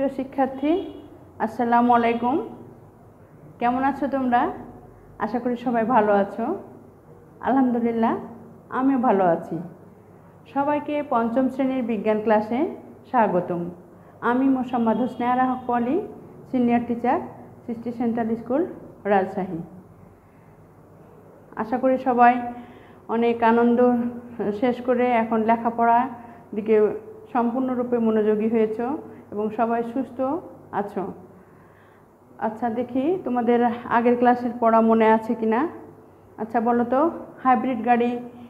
প্রিয় শিক্ষার্থী, আসসালামু আলাইকুম। কেমন আছো তোমরা? আশা করি সবাই ভালো আছো। আলহামদুলিল্লাহ, আমিও ভালো আছি। সবাইকে পঞ্চম শ্রেণীর বিজ্ঞান ক্লাসে স্বাগতম। আমি Mosammat Hosnehara Haque Poli, senior teacher, Srishti central school, Rajshahi. আশা করি সবাই অনেক আনন্দ শেষ করে এখন লেখাপড়ার দিকে সম্পূর্ণরূপে মনোযোগী হয়েছ এবং সবাই সুস্থ আছো। আচ্ছা, দেখি তোমাদের আগের ক্লাসের পড়া মনে আছে কি না। আচ্ছা বলো তো, হাইব্রিড গাড়ি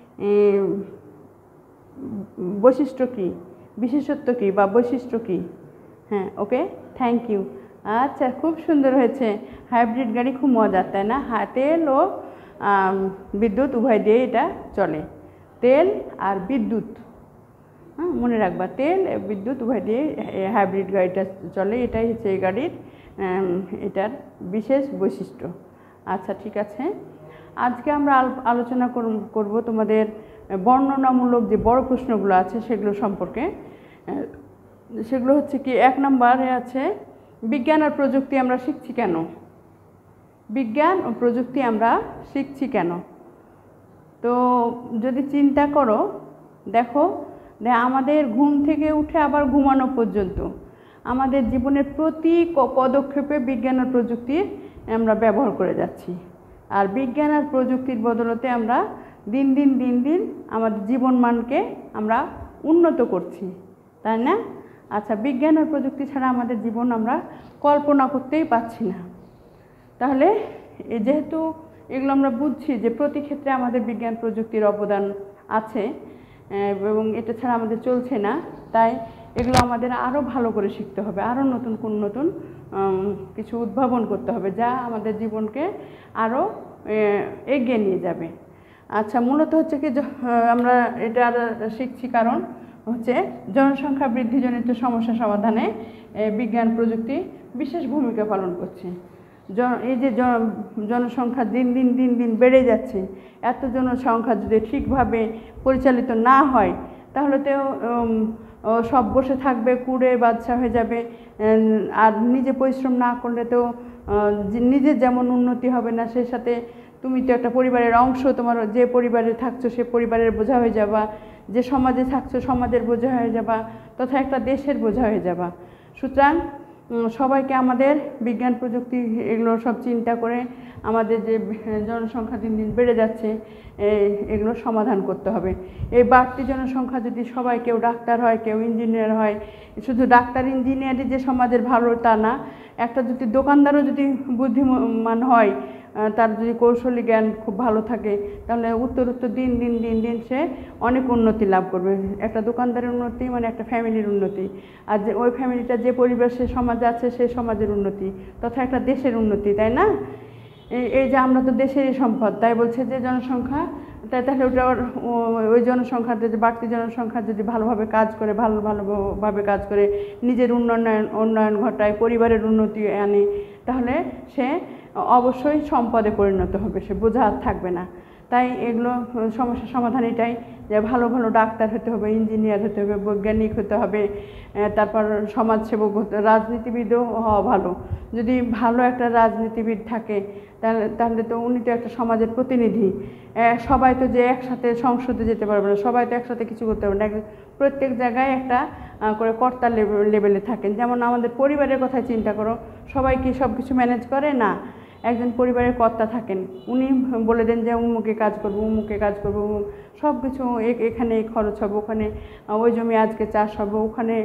বৈশিষ্ট্য কী, বিশেষত্ব কী বা বৈশিষ্ট্য কী? হ্যাঁ, ওকে, থ্যাংক ইউ। আচ্ছা, খুব সুন্দর হয়েছে। হাইব্রিড গাড়ি খুব মজার, তাই না? তেল ও বিদ্যুৎ উভয় দিয়ে এটা চলে। তেল আর বিদ্যুৎ, হ্যাঁ মনে রাখবা, তেল বিদ্যুৎ উভয় দিয়ে হাইব্রিড গাড়িটা চলে। এটাই হচ্ছে এই গাড়ির এটার বিশেষ বৈশিষ্ট্য। আচ্ছা ঠিক আছে, আজকে আমরা আলোচনা করব তোমাদের বর্ণনামূলক যে বড় প্রশ্নগুলো আছে সেগুলো সম্পর্কে। সেগুলো হচ্ছে কি, 1 নম্বরে আছে বিজ্ঞান আর প্রযুক্তি আমরা শিখছি কেন। বিজ্ঞান ও প্রযুক্তি আমরা শিখছি কেন? তো যদি চিন্তা করো, দেখো আমাদের ঘুম থেকে উঠে আবার ঘুমানো পর্যন্ত আমাদের জীবনের প্রতি পদক্ষেপে বিজ্ঞান আর প্রযুক্তির আমরা ব্যবহার করে যাচ্ছি। আর বিজ্ঞান আর প্রযুক্তির বদলতে আমরা দিন দিন আমাদের জীবনমানকে আমরা উন্নত করছি, তাই না? আচ্ছা, বিজ্ঞান আর প্রযুক্তি ছাড়া আমাদের জীবন আমরা কল্পনা করতেই পারছি না। তাহলে যেহেতু এগুলো আমরা বুঝছি যে প্রতি ক্ষেত্রে আমাদের বিজ্ঞান প্রযুক্তির অবদান আছে এবং এটা ছাড়া আমাদের চলছে না, তাই এগুলো আমাদের আরও ভালো করে শিখতে হবে, আরও নতুন কিছু উদ্ভাবন করতে হবে যা আমাদের জীবনকে আরও এগিয়ে নিয়ে যাবে। আচ্ছা, মূলত হচ্ছে কি আমরা এটা শিখছি কারণ হচ্ছে জনসংখ্যা বৃদ্ধিজনিত সমস্যা সমাধানে বিজ্ঞান প্রযুক্তি বিশেষ ভূমিকা পালন করছে। এই যে জনসংখ্যা দিন দিন বেড়ে যাচ্ছে, এত জনসংখ্যা যদি ঠিকভাবে পরিচালিত না হয় তাহলে তো সব বসে থাকবে, কুড়ে বাদশা হয়ে যাবে। আর নিজে পরিশ্রম না করলে তো নিজের যেমন উন্নতি হবে না, সেই সাথে তুমি তো একটা পরিবারের অংশ, তোমার যে পরিবারে থাকছো সে পরিবারের বোঝা হয়ে যাবা, যে সমাজে থাকছো সমাজের বোঝা হয়ে যাবা, তথা একটা দেশের বোঝা হয়ে যাবা। সুতরাং সবাইকে আমাদের বিজ্ঞান প্রযুক্তি এগুলো সব চিন্তা করে আমাদের যে জনসংখ্যা দিন দিন বেড়ে যাচ্ছে এগুলো সমাধান করতে হবে। এই বাড়তি জনসংখ্যা যদি সবাই, কেউ ডাক্তার হয়, কেউ ইঞ্জিনিয়ার হয়, শুধু ডাক্তার ইঞ্জিনিয়ারই যে সমাজের ভালো তা না, একটা যদি দোকানদারও যদি বুদ্ধিমান হয়, তার যদি কৌশলী জ্ঞান খুব ভালো থাকে, তাহলে উত্তর দিন দিন সে অনেক উন্নতি লাভ করবে। একটা দোকানদারের উন্নতি মানে একটা ফ্যামিলির উন্নতি, আর যে ওই ফ্যামিলিটা যে পরিবেশে সমাজে আছে সেই সমাজের উন্নতি, তথা একটা দেশের উন্নতি, তাই না? এই যে আমরা তো দেশেরই সম্পদ, তাই বলছে যে জনসংখ্যা, তাহলে ওটা ওই জনসংখ্যার যে বাড়তি জনসংখ্যা যদি ভালোভাবে কাজ করে, ভালোভাবে কাজ করে নিজের উন্নয়ন ঘটায়, পরিবারের উন্নতি আনে, তাহলে সে অবশ্যই সম্পদে পরিণত হবে, সে বোঝা থাকবে না। তাই এগুলো সমস্যার সমাধান এটাই যে ভালো ডাক্তার হতে হবে, ইঞ্জিনিয়ার হতে হবে, বৈজ্ঞানিক হতে হবে, তারপর সমাজসেবক হতে, রাজনীতিবিদও হওয়া ভালো। যদি ভালো একটা রাজনীতিবিদ থাকে তাহলে তো উনি তো একটা সমাজের প্রতিনিধি। সবাই তো যে একসাথে সংসদে যেতে পারবে না, সবাই তো একসাথে কিছু করতে পারবে না, প্রত্যেক জায়গায় একটা করে কর্তা লেভেলে থাকেন। যেমন আমাদের পরিবারের কথা চিন্তা করো, সবাই কি সব কিছু ম্যানেজ করে না? একজন পরিবারের কর্তা থাকেন, উনি বলে দেন যে উমুকে কাজ করবো, সব কিছু এখানে খরচ হবে, ওখানে ওই জমি আজকে চাষ হবে, ওখানে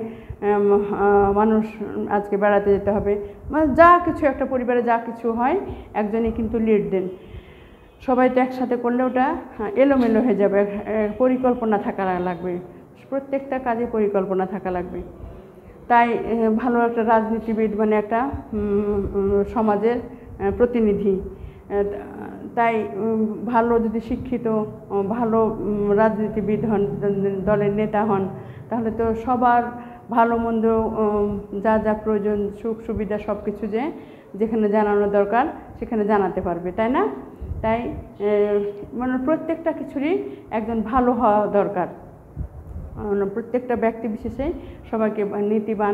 মানুষ আজকে বেড়াতে যেতে হবে, মানে যা কিছু একটা পরিবারে যা কিছু হয় একজনই কিন্তু লিড দেন। সবাই তো একসাথে করলে ওটা এলোমেলো হয়ে যাবে। পরিকল্পনা থাকা লাগবে, প্রত্যেকটা কাজে পরিকল্পনা থাকা লাগবে। তাই ভালো একটা রাজনীতিবিদ মানে একটা সমাজের প্রতিনিধি। তাই ভালো যদি শিক্ষিত ভালো রাজনীতিবিদ হন, দলের নেতা হন, তাহলে তো সবার ভালো মন্দ যা প্রয়োজন, সুখ সুবিধা সব কিছু যেখানে জানানো দরকার সেখানে জানাতে পারবে, তাই না? তাই মানে প্রত্যেকটা কিছুরই একজন ভালো হওয়া দরকার। প্রত্যেকটা ব্যক্তি বিশেষে সবাইকে নীতিবান,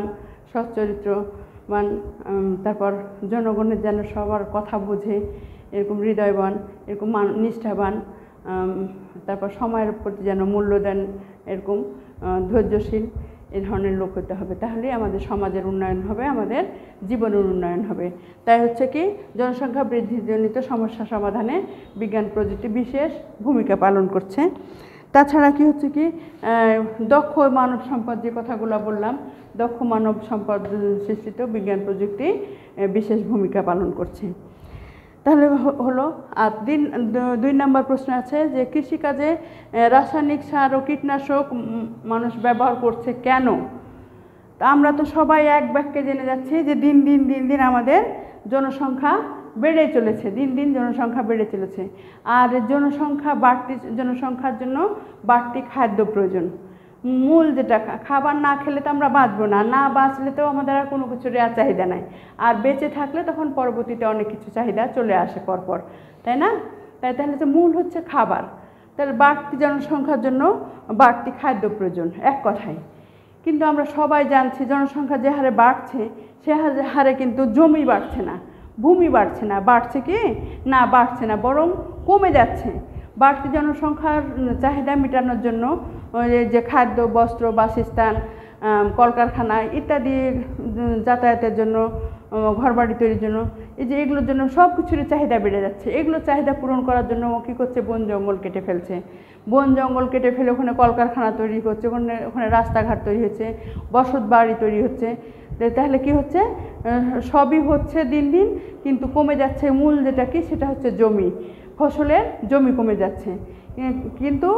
সচ্চরিত্রবান, তারপর জনগণের যেন সবার কথা বোঝে এরকম হৃদয়বান, এরকম নিষ্ঠাবান, তারপর সময়ের প্রতি যেন মূল্য দেন এরকম ধৈর্যশীল, এই ধরনের লোক হতে হবে। তাহলেই আমাদের সমাজের উন্নয়ন হবে, আমাদের জীবনের উন্নয়ন হবে। তাই হচ্ছে কি জনসংখ্যা বৃদ্ধিজনিত সমস্যা সমাধানে বিজ্ঞান প্রযুক্তি বিশেষ ভূমিকা পালন করছে। তাছাড়া কি হচ্ছে কি দক্ষ মানব সম্পদ, যে কথাগুলো বললাম, দক্ষ মানব সম্পদ সৃষ্টিতেও বিজ্ঞান প্রযুক্তি বিশেষ ভূমিকা পালন করছে। তাহলে হলো। আর 2 নম্বর প্রশ্ন আছে যে কৃষিকাজে রাসায়নিক সার ও কীটনাশক মানুষ ব্যবহার করছে কেন? তা আমরা তো সবাই এক বাক্যে জেনে যাচ্ছি যে দিন দিন আমাদের জনসংখ্যা বেড়ে চলেছে, দিন দিন জনসংখ্যা বেড়ে চলেছে। আর জনসংখ্যার জন্য বাড়তি খাদ্য প্রয়োজন। মূল যেটা, খাবার না খেলে তো আমরা বাঁচবো না, না বাঁচলে তো আমাদের আর কোনো কিছুর চাহিদা নাই, আর বেঁচে থাকলে তখন পরবর্তীতে অনেক কিছু চাহিদা চলে আসে পরপর, তাই না? তাহলে যে মূল হচ্ছে খাবার। তাহলে বাড়তি জনসংখ্যার জন্য বাড়তি খাদ্য প্রয়োজন, এক কথায়। কিন্তু আমরা সবাই জানছি জনসংখ্যা যে হারে বাড়ছে সে হারে কিন্তু জমি বাড়ছে না, ভূমি বাড়ছে না। বাড়ছে কি না? বাড়ছে না, বরং কমে যাচ্ছে। বাড়তি জনসংখ্যার চাহিদা মেটানোর জন্য যে খাদ্য, বস্ত্র, বাসস্থান, কলকারখানা ইত্যাদি যাতায়াতের জন্য, ঘরবাড়ি তৈরির জন্য, এই যে এগুলোর জন্য সব কিছুর চাহিদা বেড়ে যাচ্ছে। এগুলো চাহিদা পূরণ করার জন্য কী করছে? বন জঙ্গল কেটে ফেলছে। বন জঙ্গল কেটে ফেলে ওখানে কলকারখানা তৈরি করছে, ওখানে রাস্তাঘাট তৈরি হচ্ছে, বসত বাড়ি তৈরি হচ্ছে। তাহলে কি হচ্ছে? সবই হচ্ছে দিন দিন, কিন্তু কমে যাচ্ছে মূল যেটা কি, সেটা হচ্ছে জমি, ফসলের জমি কমে যাচ্ছে। কিন্তু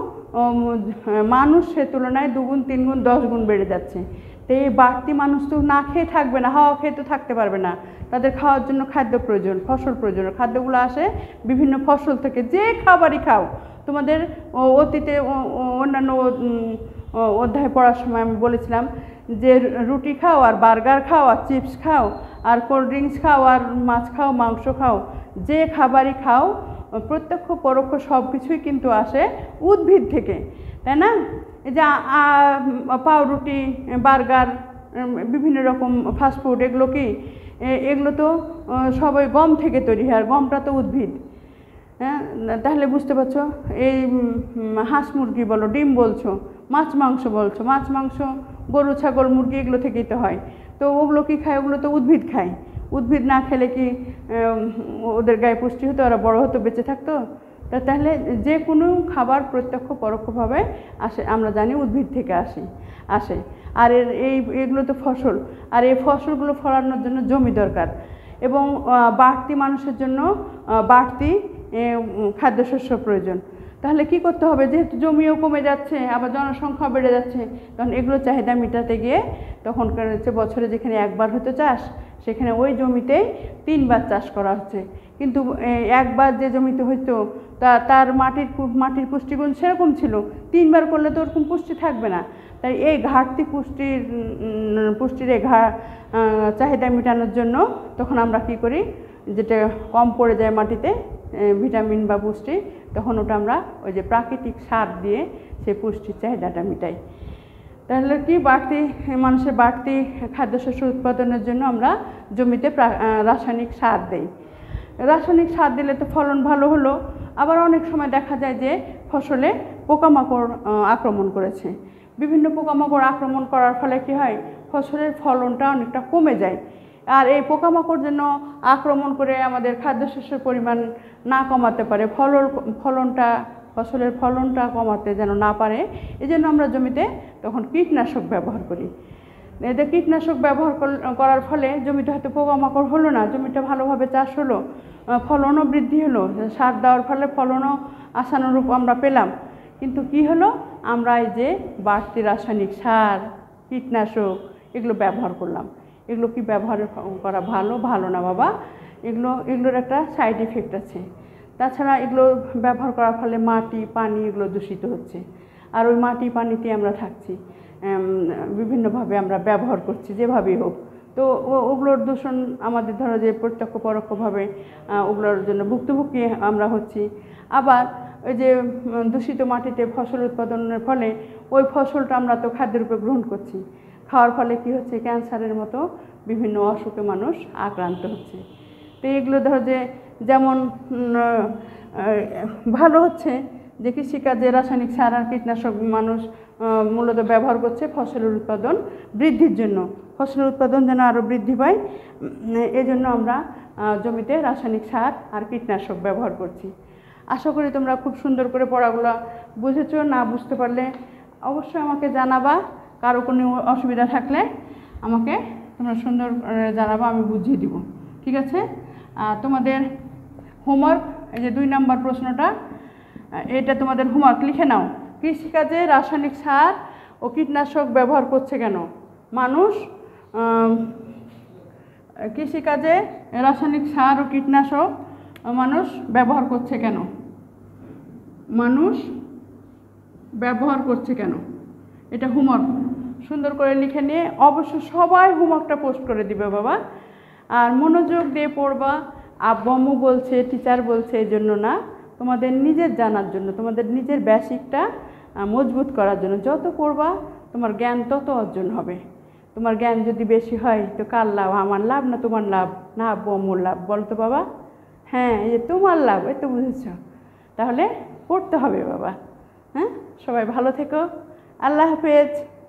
মানুষ সে তুলনায় 2 গুণ 3 গুণ 10 গুণ বেড়ে যাচ্ছে। তো এই বাড়তি মানুষ তো না খেয়ে থাকবে না, হাওয়া খেয়ে তো থাকতে পারবে না। তাদের খাওয়ার জন্য খাদ্য প্রয়োজন, ফসল প্রয়োজন। খাদ্যগুলো আসে বিভিন্ন ফসল থেকে। যে খাবারই খাও, তোমাদের অতীতে অন্যান্য অধ্যায় পড়ার সময় আমি বলেছিলাম যে রুটি খাও, আর বার্গার খাও, আর চিপস খাও, আর কোল্ড ড্রিঙ্কস খাও, আর মাছ খাও, মাংস খাও, যে খাবারই খাও, প্রত্যক্ষ পরোক্ষ সব কিছুই কিন্তু আসে উদ্ভিদ থেকে, তাই না? এই যে পাউরুটি, বার্গার, বিভিন্ন রকম ফাস্টফুড, এগুলো কি? এগুলো তো সবাই গম থেকে তৈরি হয়, আর গমটা তো উদ্ভিদ। হ্যাঁ, তাহলে বুঝতে পারছো। এই হাঁস মুরগি বলো, ডিম বলছো, মাছ মাংস বলছো, মাছ মাংস, গরু ছাগল মুরগি, এগুলো থেকেই তো হয়। তো ওগুলো কি খায়? ওগুলো তো উদ্ভিদ খায়। উদ্ভিদ না খেলে কি ওদের গায়ে পুষ্টি হতো, ওরা বড় হতো, বেঁচে থাকতো? তাহলে যে কোনো খাবার প্রত্যক্ষ পরোক্ষভাবে আসে, আমরা জানি উদ্ভিদ থেকে আসে। আর এগুলো তো ফসল, আর এই ফসলগুলো ফলানোর জন্য জমি দরকার, এবং বাড়তি মানুষের জন্য বাড়তি খাদ্যশস্য প্রয়োজন। তাহলে কি করতে হবে? যেহেতু জমিও কমে যাচ্ছে, আবার জনসংখ্যা বেড়ে যাচ্ছে, তখন এগুলো চাহিদা মেটাতে গিয়ে তখনকার হচ্ছে বছরে যেখানে একবার হতো চাষ, সেখানে ওই জমিতেই 3 বার চাষ করা হচ্ছে। কিন্তু একবার যে জমিতে হইতো তার মাটির পুষ্টিগুণ সেরকম ছিল, 3 বার করলে তো ওরকম পুষ্টি থাকবে না। তাই এই ঘাটতি পুষ্টির চাহিদা মেটানোর জন্য তখন আমরা কি করি? যেটা কম পড়ে যায় মাটিতে ভিটামিন বা পুষ্টি, তখন ওটা আমরা ওই যে প্রাকৃতিক সার দিয়ে সেই পুষ্টির চাহিদাটা মেটাই। তাহলে কি মানুষের বাড়তি খাদ্যশস্য উৎপাদনের জন্য আমরা জমিতে রাসায়নিক সার দেই। রাসায়নিক সার দিলে তো ফলন ভালো হলো, আবার অনেক সময় দেখা যায় যে ফসলে পোকামাকড় আক্রমণ করেছে। বিভিন্ন পোকামাকড় আক্রমণ করার ফলে কি হয়? ফসলের ফলনটা অনেকটা কমে যায়। আর এই পোকামাকড় যেন আক্রমণ করে আমাদের খাদ্যশস্যের পরিমাণ না কমাতে পারে, ফসলের ফলনটা কমাতে যেন না পারে, এই জন্য আমরা জমিতে তখন কীটনাশক ব্যবহার করি। এতে কীটনাশক ব্যবহার করার ফলে জমিতে হয়তো পোকামাকড় হলো না, জমিটা ভালোভাবে চাষ হলো, ফলনও বৃদ্ধি হলো, সার দেওয়ার ফলে ফলনও আশানুরূপ আমরা পেলাম। কিন্তু কি হলো? আমরা এই যে বাড়তি রাসায়নিক সার, কীটনাশক এগুলো ব্যবহার করলাম। এগুলো কি ব্যবহার করা ভালো না বাবা? এগুলোর একটা সাইড ইফেক্ট আছে। তাছাড়া এগুলো ব্যবহার করার ফলে মাটি, পানি এগুলো দূষিত হচ্ছে। আর ওই মাটি, পানিতে আমরা থাকছি, বিভিন্নভাবে আমরা ব্যবহার করছি যেভাবেই হোক। তো ওগুলোর দূষণ আমাদের ধরো যে প্রত্যক্ষ পরোক্ষভাবে ওগুলোর জন্য ভুক্তভোগী আমরা হচ্ছি। আবার ওই যে দূষিত মাটিতে ফসল উৎপাদনের ফলে ওই ফসলটা আমরা তো খাদ্যের রূপে গ্রহণ করছি। খাওয়ার ফলে কী হচ্ছে, ক্যান্সারের মতো বিভিন্ন অসুখে মানুষ আক্রান্ত হচ্ছে। তো এগুলো ধরো যে যেমন ভালো হচ্ছে যে কৃষিকাজে রাসায়নিক সার আর কীটনাশক মানুষ মূলত ব্যবহার করছে ফসলের উৎপাদন বৃদ্ধির জন্য, ফসলের উৎপাদন যেন আরও বৃদ্ধি পায়, এজন্য আমরা জমিতে রাসায়নিক সার আর কীটনাশক ব্যবহার করছি। আশা করি তোমরা খুব সুন্দর করে পড়াগুলো বুঝেছো। না বুঝতে পারলে অবশ্যই আমাকে জানাবা, কারো কোনো অসুবিধা থাকলে আমাকে তোমরা সুন্দর জানাবা, আমি বুঝিয়ে দিব, ঠিক আছে? তোমাদের হোমওয়ার্ক, এই যে 2 নম্বর প্রশ্নটা, এটা তোমাদের হোমওয়ার্ক, লিখে নাও। কৃষিকাজে রাসায়নিক সার ও কীটনাশক ব্যবহার করছে কেন মানুষ? কৃষিকাজে রাসায়নিক সার ও কীটনাশক মানুষ ব্যবহার করছে কেন? মানুষ ব্যবহার করছে কেন? এটা হোমওয়ার্ক, সুন্দর করে লিখে নিয়ে অবশ্য সবাই হোমওয়ার্কটা পোস্ট করে দিবে বাবা। আর মনোযোগ দিয়ে পড়বা। আব্বু আম্মু বলছে, টিচার বলছে এই জন্য না, তোমাদের নিজের জানার জন্য, তোমাদের নিজের বেসিকটা মজবুত করার জন্য। যত পড়বা তোমার জ্ঞান তত অর্জন হবে। তোমার জ্ঞান যদি বেশি হয় তো কার লাভ? আমার লাভ না তোমার লাভ? না আব্বু আম্মুর লাভ? বলো তো বাবা। হ্যাঁ, এই যে তোমার লাভ, এই তো বুঝেছ। তাহলে পড়তে হবে বাবা। হ্যাঁ, সবাই ভালো থেকো। আল্লাহ হাফেজ।